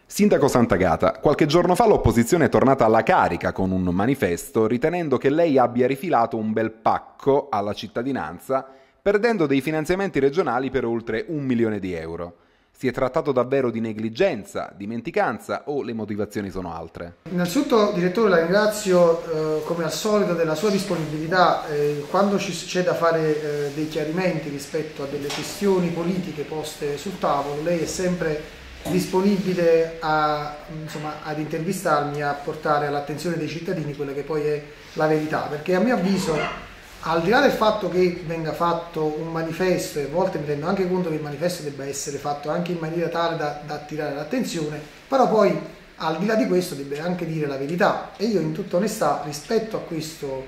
Sindaco Sant'Agata, qualche giorno fa l'opposizione è tornata alla carica con un manifesto ritenendo che lei abbia rifilato un bel pacco alla cittadinanza perdendo dei finanziamenti regionali per oltre 1 milione di euro. Si è trattato davvero di negligenza, dimenticanza o le motivazioni sono altre? Innanzitutto, direttore, la ringrazio come al solito della sua disponibilità. Quando c'è da fare dei chiarimenti rispetto a delle questioni politiche poste sul tavolo, lei è sempre disponibile ad intervistarmi, a portare all'attenzione dei cittadini quella che poi è la verità, perché a mio avviso, al di là del fatto che venga fatto un manifesto, e a volte mi rendo anche conto che il manifesto debba essere fatto anche in maniera tale da attirare l'attenzione, però poi al di là di questo deve anche dire la verità, e io in tutta onestà rispetto a questo,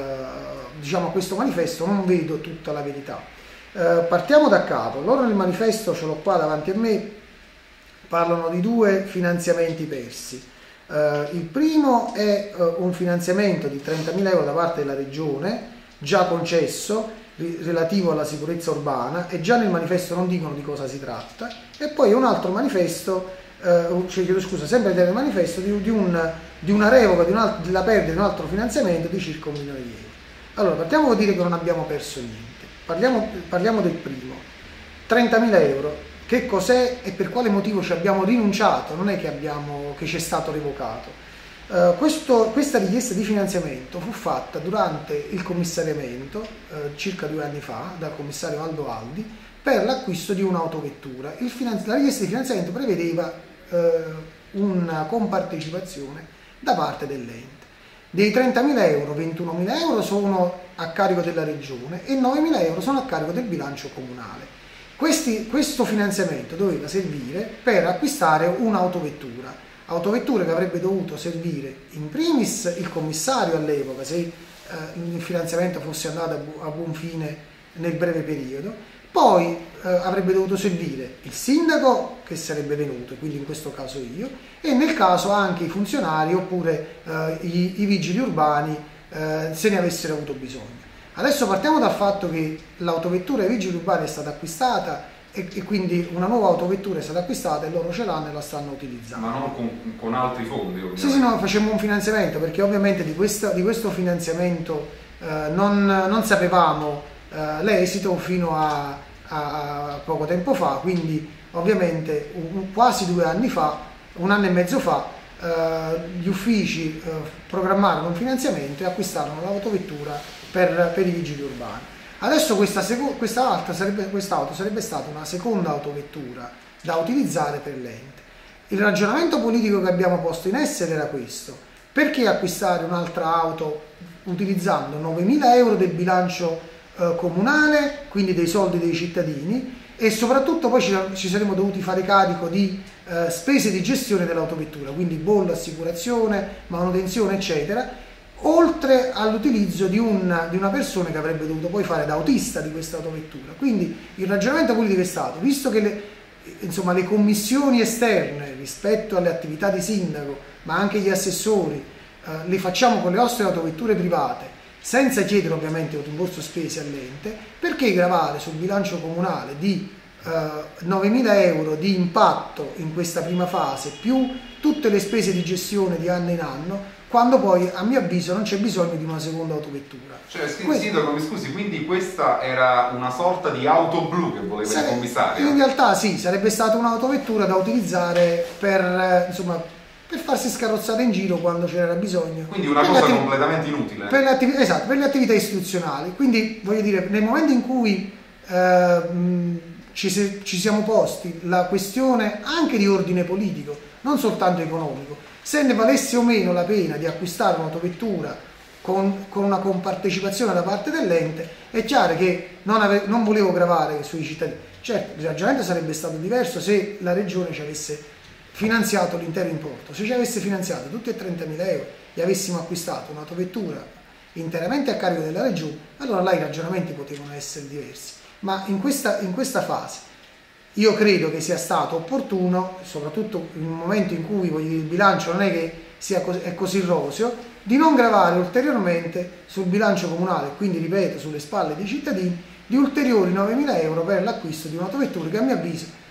a questo manifesto non vedo tutta la verità. Partiamo da capo. Loro nel manifesto, ce l'ho qua davanti a me, parlano di 2 finanziamenti persi. Il primo è un finanziamento di 30.000 euro da parte della Regione, già concesso, relativo alla sicurezza urbana, e già nel manifesto non dicono di cosa si tratta. E poi un altro manifesto, sempre nel manifesto, di una revoca, della perdita di un altro finanziamento di circa 1 milione di euro. Allora, partiamo a dire che non abbiamo perso niente. Parliamo del primo. 30.000 euro. Che cos'è e per quale motivo ci abbiamo rinunciato? Non è che ci è stato revocato. Questa richiesta di finanziamento fu fatta durante il commissariamento, circa 2 anni fa, dal commissario Aldo Aldi, per l'acquisto di un'autovettura. La richiesta di finanziamento prevedeva una compartecipazione da parte dell'ente. Dei 30.000 euro, 21.000 euro sono a carico della Regione e 9.000 euro sono a carico del bilancio comunale. Questo finanziamento doveva servire per acquistare un'autovettura che avrebbe dovuto servire in primis il commissario all'epoca, se il finanziamento fosse andato a buon fine nel breve periodo, poi avrebbe dovuto servire il sindaco, che sarebbe venuto, quindi in questo caso io, e nel caso anche i funzionari oppure i vigili urbani, se ne avessero avuto bisogno. Adesso partiamo dal fatto che l'autovettura ai vigili urbani è stata acquistata e quindi una nuova autovettura è stata acquistata e loro ce l'hanno e la stanno utilizzando. Ma non con altri fondi, ovviamente? Sì, no, facemmo un finanziamento, perché ovviamente di questo finanziamento non sapevamo l'esito fino a poco tempo fa, quindi ovviamente quasi 2 anni fa, 1 anno e mezzo fa, gli uffici programmarono un finanziamento e acquistarono l'autovettura per i vigili urbani. Adesso questa auto sarebbe stata una seconda autovettura da utilizzare per l'ente. Il ragionamento politico che abbiamo posto in essere era questo: perché acquistare un'altra auto utilizzando 9.000 euro del bilancio comunale, quindi dei soldi dei cittadini, e soprattutto poi ci saremmo dovuti fare carico di spese di gestione dell'autovettura, quindi bollo, assicurazione, manutenzione, eccetera, oltre all'utilizzo di una persona che avrebbe dovuto poi fare da autista di questa autovettura. Quindi il ragionamento politico è stato, visto che le commissioni esterne rispetto alle attività di sindaco, ma anche gli assessori, le facciamo con le nostre autovetture private, senza chiedere ovviamente un rimborso spese all'ente, perché gravare sul bilancio comunale di 9.000 euro di impatto in questa prima fase, più tutte le spese di gestione di anno in anno, quando poi a mio avviso non c'è bisogno di una seconda autovettura. Cioè, sindaco, mi scusi, quindi questa era una sorta di auto blu che voleva il commissario? In realtà sì, sarebbe stata un'autovettura da utilizzare per farsi scarrozzare in giro quando c'era bisogno. Quindi una cosa completamente inutile. Esatto, per le attività istituzionali. Quindi voglio dire, nel momento in cui ci siamo posti la questione anche di ordine politico, non soltanto economico, se ne valesse o meno la pena di acquistare un'autovettura con una compartecipazione da parte dell'ente, è chiaro che non volevo gravare sui cittadini. Certo, il ragionamento sarebbe stato diverso se la Regione ci avesse finanziato l'intero importo. Se ci avesse finanziato tutti e 30.000 euro e avessimo acquistato un'autovettura interamente a carico della Regione, allora là i ragionamenti potevano essere diversi. Ma in questa fase io credo che sia stato opportuno, soprattutto in un momento in cui il bilancio non è che è così roseo, di non gravare ulteriormente sul bilancio comunale, quindi ripeto sulle spalle dei cittadini, di ulteriori 9.000 euro per l'acquisto di un'autovettura che a mio avviso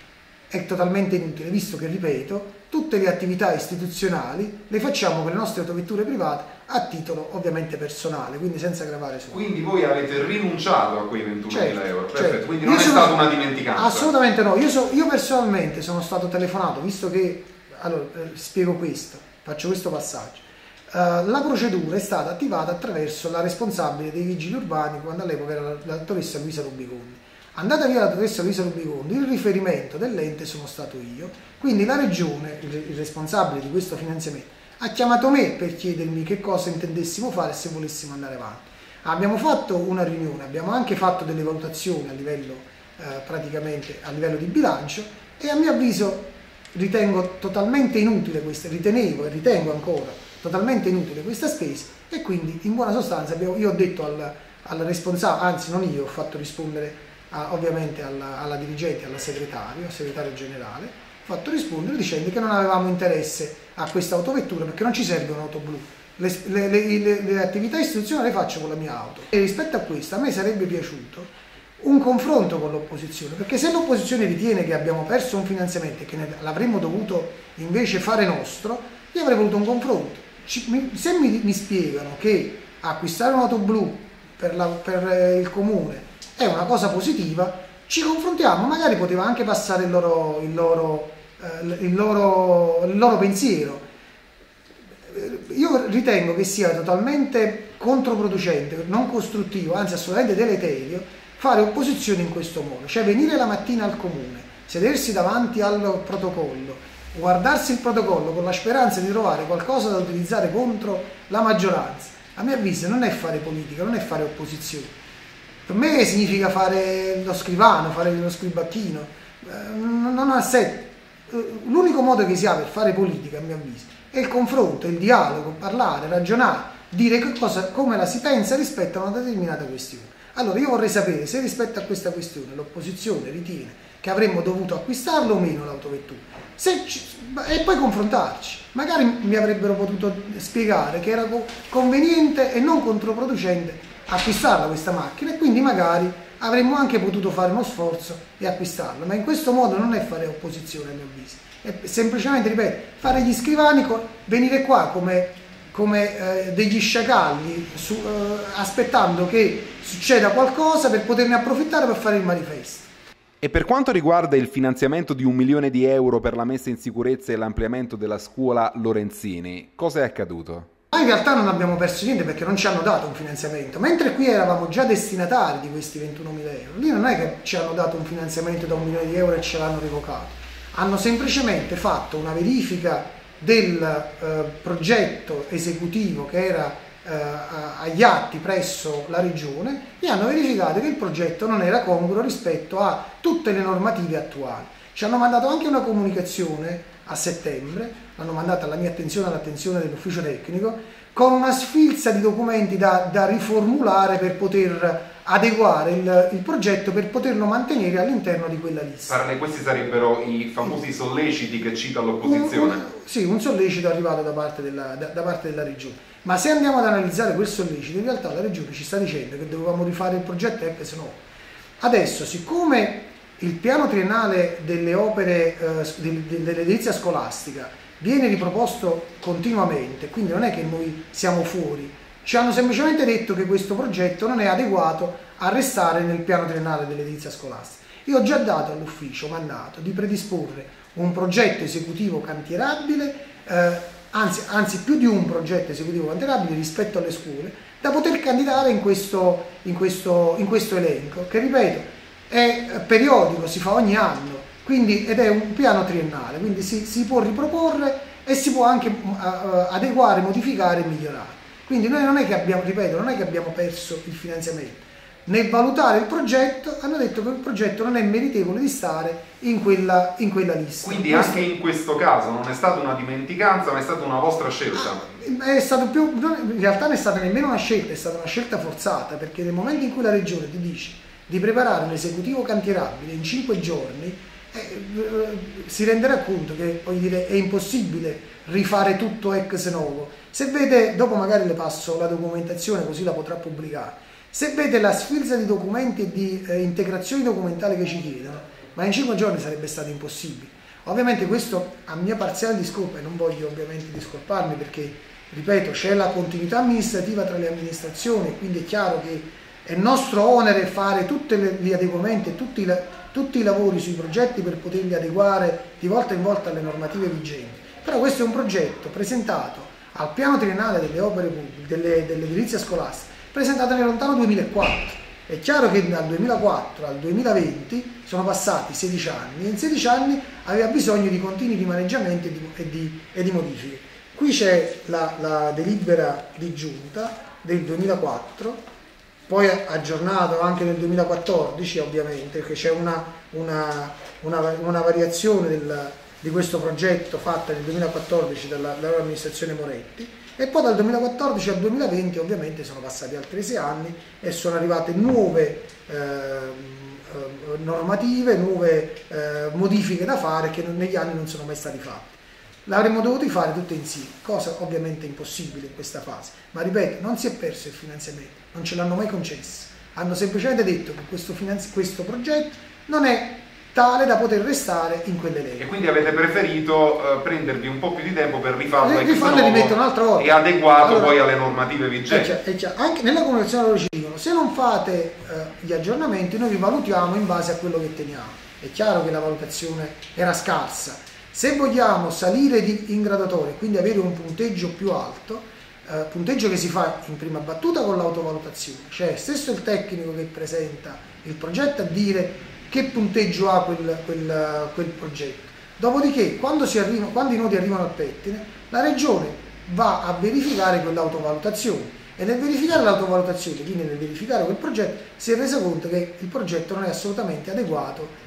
è totalmente inutile, visto che, ripeto, tutte le attività istituzionali le facciamo con le nostre autovetture private a titolo ovviamente personale, quindi senza gravare su. Quindi voi avete rinunciato a quei 21.000 euro, perfetto, certo. Quindi non è stata una dimenticanza. Assolutamente no, io personalmente sono stato telefonato, visto che, allora spiego questo, faccio questo passaggio. La procedura è stata attivata attraverso la responsabile dei vigili urbani, quando all'epoca era la dottoressa Luisa Rubicondi. Andata via la dottoressa Luisa Rubicondi, il riferimento dell'ente sono stato io, quindi la regione, il responsabile di questo finanziamento, ha chiamato me per chiedermi che cosa intendessimo fare e se volessimo andare avanti. Abbiamo fatto una riunione, abbiamo anche fatto delle valutazioni a livello, praticamente a livello di bilancio, e a mio avviso ritengo totalmente inutile questa, ritenevo e ritengo ancora totalmente inutile questa spesa, e quindi in buona sostanza io ho detto al responsabile, anzi non io, ho fatto rispondere ovviamente alla dirigente, al segretario generale, ho fatto rispondere dicendo che non avevamo interesse a questa autovettura perché non ci serve un'auto blu, le attività istituzionali le faccio con la mia auto. E rispetto a questo a me sarebbe piaciuto un confronto con l'opposizione, perché se l'opposizione ritiene che abbiamo perso un finanziamento e che l'avremmo dovuto invece fare nostro, io avrei voluto un confronto. Se mi spiegano che acquistare un'auto blu per il comune è una cosa positiva, ci confrontiamo, magari poteva anche passare il loro pensiero. Io ritengo che sia totalmente controproducente, non costruttivo, anzi assolutamente deleterio, fare opposizione in questo modo, cioè venire la mattina al comune, sedersi davanti al protocollo, guardarsi il protocollo con la speranza di trovare qualcosa da utilizzare contro la maggioranza. A mio avviso non è fare politica, non è fare opposizione. Per me significa fare lo scrivano, fare lo scribacchino, non ha senso. L'unico modo che si ha per fare politica, a mio avviso, è il confronto, il dialogo, parlare, ragionare, dire come la si pensa rispetto a una determinata questione. Allora io vorrei sapere se rispetto a questa questione l'opposizione ritiene che avremmo dovuto acquistarlo o meno l'autovettura, e poi confrontarci. Magari mi avrebbero potuto spiegare che era conveniente e non controproducente acquistarla questa macchina, e quindi magari avremmo anche potuto fare uno sforzo e acquistarla, ma in questo modo non è fare opposizione, a mio avviso, è semplicemente, ripeto, fare gli scrivani, venire qua come degli sciacalli aspettando che succeda qualcosa per poterne approfittare per fare il manifesto. E per quanto riguarda il finanziamento di 1 milione di euro per la messa in sicurezza e l'ampliamento della scuola Lorenzini, cosa è accaduto? Ma in realtà non abbiamo perso niente perché non ci hanno dato un finanziamento, mentre qui eravamo già destinatari di questi 21.000 euro. Lì non è che ci hanno dato un finanziamento da 1 milione di euro e ce l'hanno revocato, hanno semplicemente fatto una verifica del progetto esecutivo che era agli atti presso la regione, e hanno verificato che il progetto non era congruo rispetto a tutte le normative attuali. Ci hanno mandato anche una comunicazione a settembre, l'hanno mandata alla mia attenzione, all'attenzione dell'ufficio tecnico, con una sfilza di documenti da riformulare per poter adeguare il progetto, per poterlo mantenere all'interno di quella lista. Questi sarebbero i famosi solleciti che cita l'opposizione? Sì, un sollecito arrivato da parte della regione. Ma se andiamo ad analizzare quel sollecito, in realtà la regione ci sta dicendo che dovevamo rifare il progetto ex novo. Adesso, siccome il piano triennale delle opere dell'edilizia scolastica viene riproposto continuamente, quindi non è che noi siamo fuori, ci hanno semplicemente detto che questo progetto non è adeguato a restare nel piano triennale dell'edilizia scolastica. Io ho già dato all'ufficio mandato di predisporre un progetto esecutivo cantierabile, anzi più di un progetto esecutivo cantierabile rispetto alle scuole, da poter candidare in questo elenco, che ripeto è periodico, si fa ogni anno, ed è un piano triennale, quindi si può riproporre e si può anche adeguare, modificare e migliorare. Quindi noi non è che abbiamo perso il finanziamento. Nel valutare il progetto hanno detto che il progetto non è meritevole di stare in quella lista. Quindi anche in questo caso non è stata una dimenticanza, ma è stata una vostra scelta? È stato in realtà non è stata nemmeno una scelta, è stata una scelta forzata, perché nel momento in cui la regione ti dice di preparare un esecutivo cantierabile in 5 giorni, si renderà conto che, voglio dire, è impossibile rifare tutto ex novo. Se vede, dopo magari le passo la documentazione così la potrà pubblicare, se vede la sfilza di documenti e di integrazioni documentali che ci chiedono, ma in 5 giorni sarebbe stato impossibile. Ovviamente questo a mia parziale discolpa, e non voglio ovviamente discolparmi perché, ripeto, c'è la continuità amministrativa tra le amministrazioni, quindi è chiaro che è nostro onere fare tutti gli adeguamenti e tutti i lavori sui progetti per poterli adeguare di volta in volta alle normative vigenti. Però questo è un progetto presentato al piano triennale delle opere pubbliche, dell'edilizia scolastica, presentato nel lontano 2004. È chiaro che dal 2004 al 2020 sono passati 16 anni e in 16 anni aveva bisogno di continui rimaneggiamenti e di modifiche. Qui c'è la delibera di giunta del 2004, poi aggiornato anche nel 2014 ovviamente, perché c'è una variazione di questo progetto fatta nel 2014 dall'amministrazione Moretti, e poi dal 2014 al 2020 ovviamente sono passati altri 6 anni e sono arrivate nuove normative, nuove modifiche da fare che negli anni non sono mai stati fatti. L'avremmo dovuti fare tutte insieme, cosa ovviamente impossibile in questa fase, ma ripeto, non si è perso il finanziamento, non ce l'hanno mai concesso, hanno semplicemente detto che questo progetto non è tale da poter restare in quell'elenco. E quindi avete preferito prendervi un po' più di tempo per rifarlo e rimettere un'altra volta e adeguato poi alle normative vigenti. È chiaro. Anche nella comunicazione loro ci dicono: se non fate gli aggiornamenti noi vi valutiamo in base a quello che teniamo. È chiaro che la valutazione era scarsa. Se vogliamo salire in graduatoria, quindi avere un punteggio più alto, punteggio che si fa in prima battuta con l'autovalutazione, cioè stesso il tecnico che presenta il progetto a dire che punteggio ha quel progetto. Dopodiché, quando i nodi arrivano al pettine, la regione va a verificare quell'autovalutazione, e nel verificare l'autovalutazione, quindi nel verificare quel progetto, si è reso conto che il progetto non è assolutamente adeguato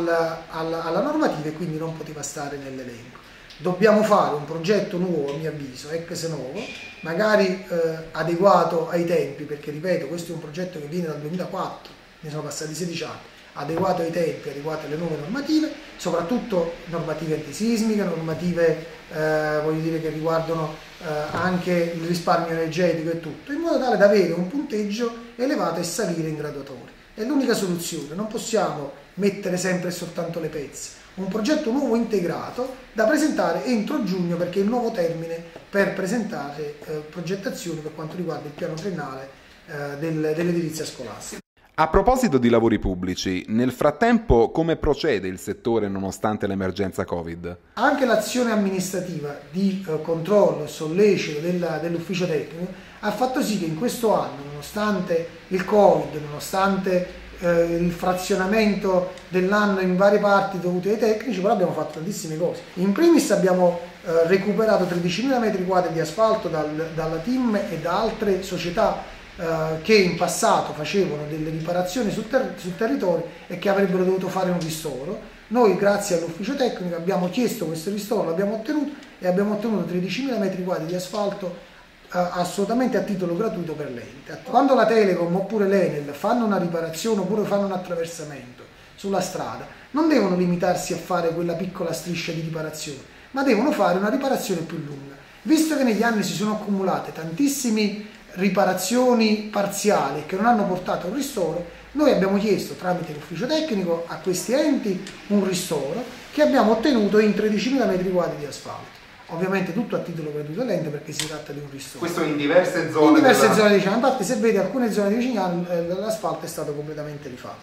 alla normativa e quindi non poteva stare nell'elenco. Dobbiamo fare un progetto nuovo, a mio avviso, ex novo, magari adeguato ai tempi, perché ripeto, questo è un progetto che viene dal 2004, ne sono passati 16 anni, adeguato ai tempi, adeguato alle nuove normative, soprattutto normative antisismiche, normative voglio dire, che riguardano anche il risparmio energetico e tutto, in modo tale da avere un punteggio elevato e salire in graduatoria. È l'unica soluzione, non possiamo mettere sempre e soltanto le pezze. Un progetto nuovo integrato da presentare entro giugno, perché è il nuovo termine per presentare progettazioni per quanto riguarda il piano triennale dell'edilizia scolastica. A proposito di lavori pubblici, nel frattempo come procede il settore nonostante l'emergenza Covid? Anche l'azione amministrativa di controllo e sollecito dell'ufficio tecnico ha fatto sì che in questo anno, nonostante il Covid, nonostante il frazionamento dell'anno in varie parti dovute ai tecnici, però abbiamo fatto tantissime cose. In primis abbiamo recuperato 13.000 metri quadri di asfalto dalla TIM e da altre società che in passato facevano delle riparazioni sul territorio e che avrebbero dovuto fare un ristoro. Noi, grazie all'ufficio tecnico, abbiamo chiesto questo ristoro, l'abbiamo ottenuto e abbiamo ottenuto 13.000 metri quadri di asfalto assolutamente a titolo gratuito per l'ente. Quando la Telecom oppure l'Enel fanno una riparazione oppure fanno un attraversamento sulla strada, non devono limitarsi a fare quella piccola striscia di riparazione, ma devono fare una riparazione più lunga. Visto che negli anni si sono accumulate tantissime riparazioni parziali che non hanno portato a un ristoro, noi abbiamo chiesto tramite l'ufficio tecnico a questi enti un ristoro che abbiamo ottenuto in 13.000 metri quadri di asfalto. Ovviamente tutto a titolo gratuito all'ente, perché si tratta di un ristoro. Questo in diverse zone? In diverse zone di Ciano, infatti se vedi alcune zone di Vicinale l'asfalto è stato completamente rifatto.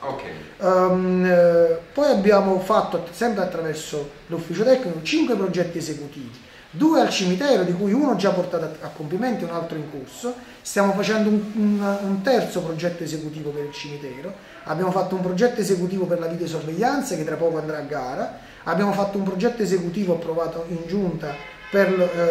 Okay. Poi abbiamo fatto, sempre attraverso l'ufficio tecnico, 5 progetti esecutivi. 2 al cimitero, di cui uno già portato a compimento e un altro in corso. Stiamo facendo un terzo progetto esecutivo per il cimitero. Abbiamo fatto un progetto esecutivo per la videosorveglianza che tra poco andrà a gara. Abbiamo fatto un progetto esecutivo approvato in giunta per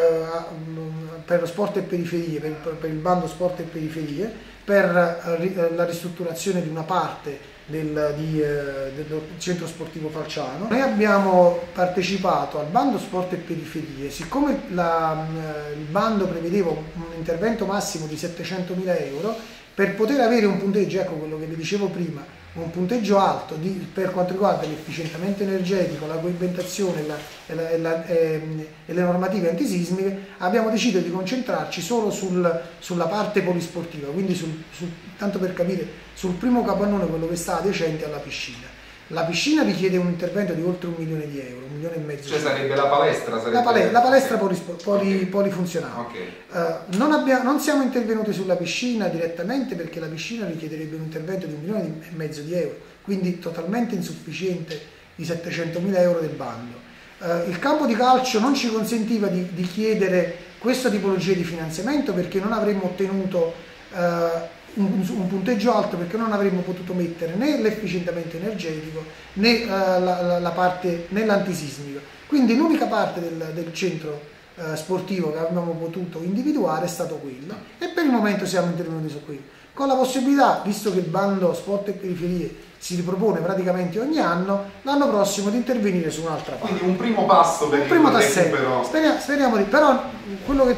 lo sport e periferie, per il bando sport e periferie, per la ristrutturazione di una parte del centro sportivo Falciano. Noi abbiamo partecipato al bando sport e periferie, siccome il bando prevedeva un intervento massimo di 700.000 euro, per poter avere un punteggio, ecco quello che vi dicevo prima, un punteggio alto per quanto riguarda l'efficientamento energetico, la coibentazione e le normative antisismiche, abbiamo deciso di concentrarci solo sulla parte polisportiva, quindi tanto per capire, sul primo capannone, quello che sta adiacente alla piscina. La piscina richiede un intervento di oltre 1 milione di euro, 1,5 milioni. Cioè sarebbe la palestra? La palestra polifunzionale. Okay. Non siamo intervenuti sulla piscina direttamente perché la piscina richiederebbe un intervento di 1,5 milioni di euro, quindi totalmente insufficiente i 700.000 euro del bando. Il campo di calcio non ci consentiva di chiedere questa tipologia di finanziamento perché non avremmo ottenuto un punteggio alto, perché non avremmo potuto mettere né l'efficientamento energetico né la parte né l'antisismico. Quindi l'unica parte del centro sportivo che abbiamo potuto individuare è stato quello, e per il momento siamo intervenuti su quello, con la possibilità, visto che il bando sport e periferie si ripropone praticamente ogni anno, l'anno prossimo di intervenire su un'altra parte. Quindi un primo passo per il primo tassello. Speriamo di, però quello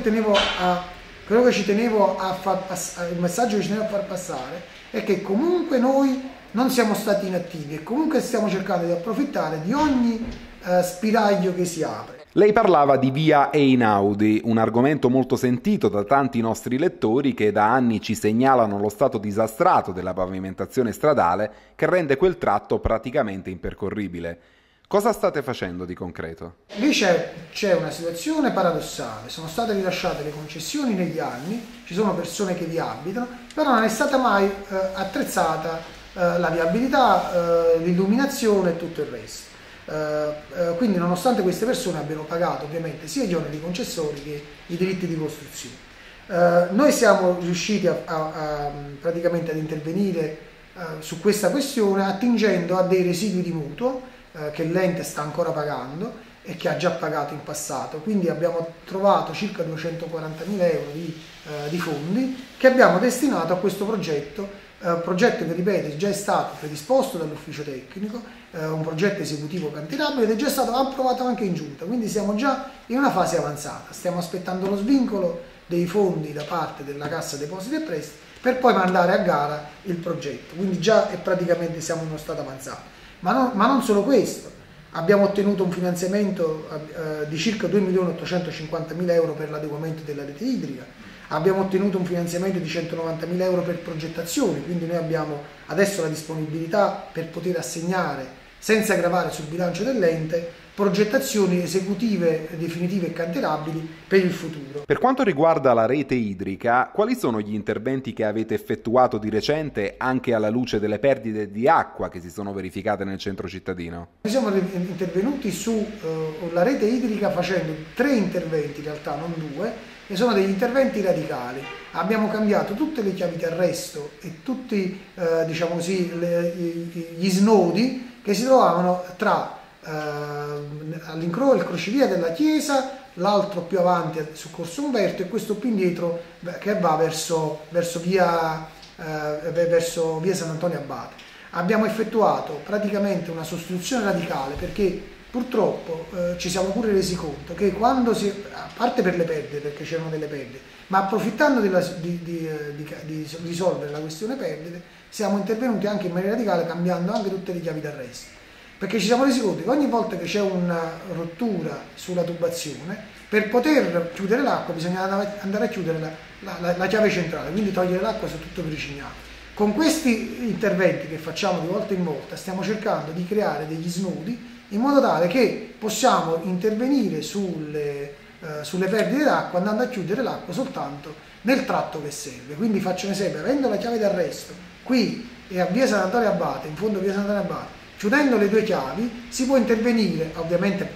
che ci tenevo a far passare, il messaggio che ci tenevo a far passare è che comunque noi non siamo stati inattivi e comunque stiamo cercando di approfittare di ogni spiraglio che si apre. Lei parlava di via Einaudi, un argomento molto sentito da tanti nostri lettori che da anni ci segnalano lo stato disastrato della pavimentazione stradale che rende quel tratto praticamente impercorribile. Cosa state facendo di concreto? Lì c'è una situazione paradossale, sono state rilasciate le concessioni negli anni, ci sono persone che vi abitano, però non è stata mai attrezzata la viabilità, l'illuminazione e tutto il resto. Quindi nonostante queste persone abbiano pagato ovviamente sia gli oneri concessori che i diritti di costruzione. Noi siamo riusciti praticamente ad intervenire su questa questione attingendo a dei residui di mutuo che l'ente sta ancora pagando e che ha già pagato in passato, quindi abbiamo trovato circa 240.000 euro di fondi che abbiamo destinato a questo progetto che ripeto già è stato predisposto dall'ufficio tecnico, un progetto esecutivo cantierabile ed è già stato approvato anche in giunta, quindi siamo già in una fase avanzata, stiamo aspettando lo svincolo dei fondi da parte della Cassa Depositi e Prestiti per poi mandare a gara il progetto, quindi già praticamente siamo in uno stato avanzato. Ma non solo questo, abbiamo ottenuto un finanziamento di circa 2.850.000 euro per l'adeguamento della rete idrica, abbiamo ottenuto un finanziamento di 190.000 euro per progettazioni, quindi noi abbiamo adesso la disponibilità per poter assegnare, senza gravare sul bilancio dell'ente, progettazioni esecutive, definitive e cantierabili per il futuro. Per quanto riguarda la rete idrica, quali sono gli interventi che avete effettuato di recente anche alla luce delle perdite di acqua che si sono verificate nel centro cittadino? Noi siamo intervenuti sulla rete idrica facendo 3 interventi, in realtà non 2, e sono degli interventi radicali. Abbiamo cambiato tutte le chiavi di arresto e tutti diciamo così, gli snodi che si trovavano tra all'incrocio il crocevia della chiesa, l'altro più avanti su Corso Umberto e questo più indietro che va verso via San Antonio Abate. Abbiamo effettuato praticamente una sostituzione radicale perché purtroppo ci siamo pure resi conto che quando a parte per le perdite, perché c'erano delle perdite, ma approfittando di risolvere la questione perdite, siamo intervenuti anche in maniera radicale cambiando anche tutte le chiavi d'arresto. Perché ci siamo resi conto che ogni volta che c'è una rottura sulla tubazione, per poter chiudere l'acqua bisogna andare a chiudere la chiave centrale, quindi togliere l'acqua su tutto Virginiano. Con questi interventi che facciamo di volta in volta stiamo cercando di creare degli snodi in modo tale che possiamo intervenire sulle perdite d'acqua andando a chiudere l'acqua soltanto nel tratto che serve. Quindi faccio un esempio, avendo la chiave d'arresto qui e a via San Antonio Abate, in fondo a via San Antonio Abate, chiudendo le 2 chiavi si può intervenire, ovviamente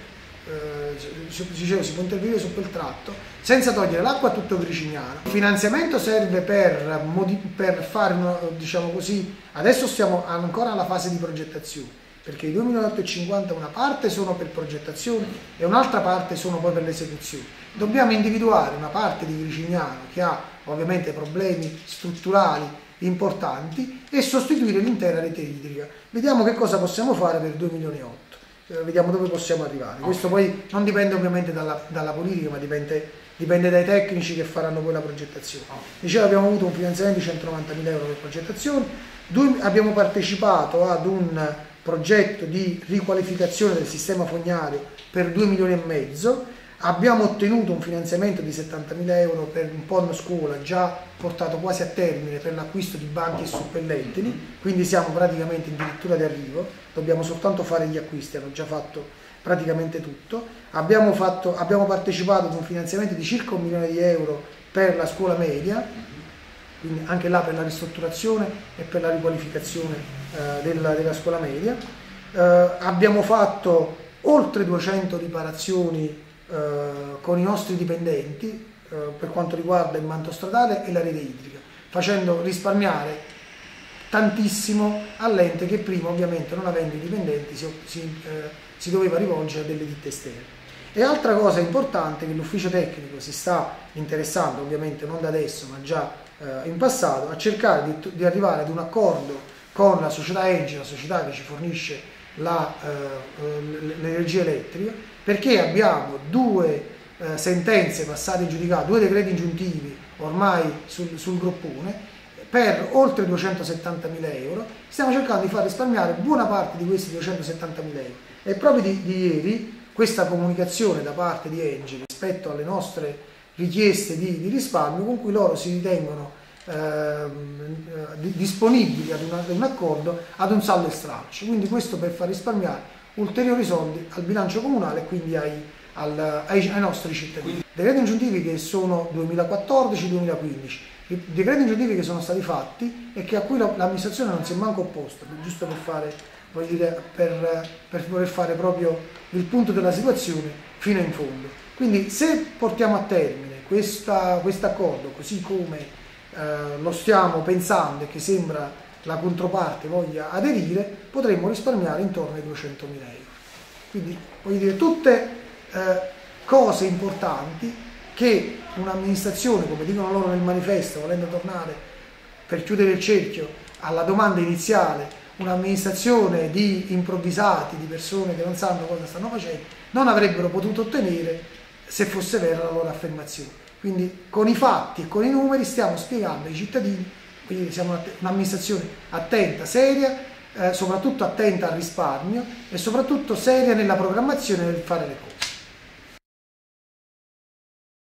si può intervenire su quel tratto senza togliere l'acqua a tutto Gricignano. Il finanziamento serve per fare, diciamo così, adesso stiamo ancora alla fase di progettazione, perché i 2.850.000 una parte sono per progettazione e un'altra parte sono poi per l'esecuzione. Dobbiamo individuare una parte di Gricignano che ha ovviamente problemi strutturali importanti e sostituire l'intera rete idrica. Vediamo che cosa possiamo fare per 2.8 milioni, vediamo dove possiamo arrivare. Questo poi non dipende ovviamente dalla politica, ma dipende dai tecnici che faranno poi la progettazione. Dicevo, abbiamo avuto un finanziamento di 190.000 euro per progettazione, abbiamo partecipato ad un progetto di riqualificazione del sistema fognario per 2,5 milioni, Abbiamo ottenuto un finanziamento di 70.000 euro per un PON scuola già portato quasi a termine per l'acquisto di banchi e suppellettili, quindi siamo praticamente addirittura di arrivo, dobbiamo soltanto fare gli acquisti, hanno già fatto praticamente tutto. Abbiamo partecipato ad un finanziamento di circa 1 milione di euro per la scuola media, quindi anche là per la ristrutturazione e per la riqualificazione della scuola media. Abbiamo fatto oltre 200 riparazioni con i nostri dipendenti per quanto riguarda il manto stradale e la rete idrica, facendo risparmiare tantissimo all'ente che prima, ovviamente non avendo i dipendenti, si doveva rivolgere a delle ditte esterne. E altra cosa importante che l'ufficio tecnico si sta interessando, ovviamente non da adesso ma già in passato, a cercare di arrivare ad un accordo con la società Engie, la società che ci fornisce l'energia elettrica, perché abbiamo 2 sentenze passate in giudicato, 2 decreti ingiuntivi ormai sul groppone per oltre 270.000 euro. Stiamo cercando di far risparmiare buona parte di questi 270.000 euro e proprio di ieri questa comunicazione da parte di Engie rispetto alle nostre richieste di risparmio, con cui loro si ritengono disponibili ad un accordo, ad un saldo e stralcio, quindi questo per far risparmiare ulteriori soldi al bilancio comunale e quindi ai nostri cittadini. Decreti ingiuntivi che sono 2014-2015, decreti ingiuntivi che sono stati fatti e che a cui l'amministrazione non si è manco opposta, giusto per fare, voglio dire, per voler fare proprio il punto della situazione fino in fondo. Quindi se portiamo a termine questo accordo così come lo stiamo pensando e che sembra la controparte voglia aderire, potremmo risparmiare intorno ai 200.000 euro. Quindi voglio dire, tutte cose importanti che un'amministrazione, come dicono loro nel manifesto, volendo tornare per chiudere il cerchio alla domanda iniziale, un'amministrazione di improvvisati, di persone che non sanno cosa stanno facendo, non avrebbero potuto ottenere se fosse vera la loro affermazione. Quindi con i fatti e con i numeri stiamo spiegando ai cittadini, quindi siamo un'amministrazione attenta, seria, soprattutto attenta al risparmio e soprattutto seria nella programmazione nel fare le cose.